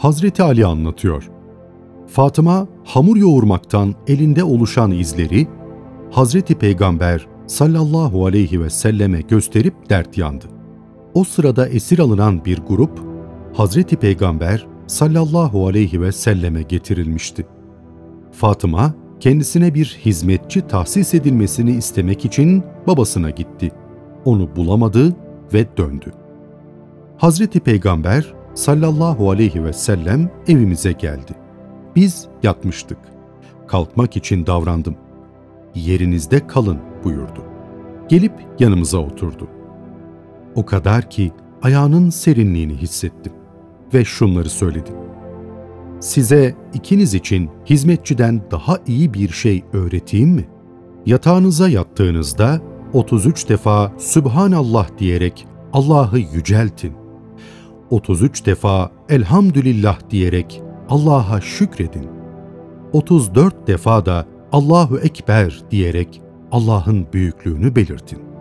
Hazreti Ali anlatıyor. Fatıma hamur yoğurmaktan elinde oluşan izleri Hazreti Peygamber sallallahu aleyhi ve selleme gösterip dert yandı. O sırada esir alınan bir grup Hazreti Peygamber sallallahu aleyhi ve selleme getirilmişti. Fatıma kendisine bir hizmetçi tahsis edilmesini istemek için babasına gitti. Onu bulamadı ve döndü. Hazreti Peygamber sallallahu aleyhi ve sellem evimize geldi. Biz yatmıştık. Kalkmak için davrandım. Yerinizde kalın buyurdu. Gelip yanımıza oturdu. O kadar ki ayağının serinliğini hissettim ve şunları söyledi. Size ikiniz için hizmetçiden daha iyi bir şey öğreteyim mi? Yatağınıza yattığınızda 33 defa Sübhanallah diyerek Allah'ı yüceltin. 33 defa Elhamdülillah diyerek Allah'a şükredin. 34 defa da Allahu Ekber diyerek Allah'ın büyüklüğünü belirtin.